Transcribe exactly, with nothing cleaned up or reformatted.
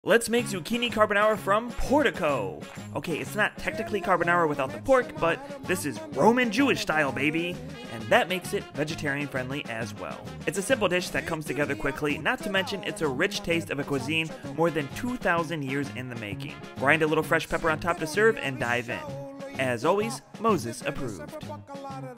Let's make zucchini carbonara from Portico. Okay, it's not technically carbonara without the pork, but this is Roman Jewish style, baby, and that makes it vegetarian friendly as well. It's a simple dish that comes together quickly, not to mention it's a rich taste of a cuisine more than two thousand years in the making. Grind a little fresh pepper on top to serve and dive in. As always, Moses approved.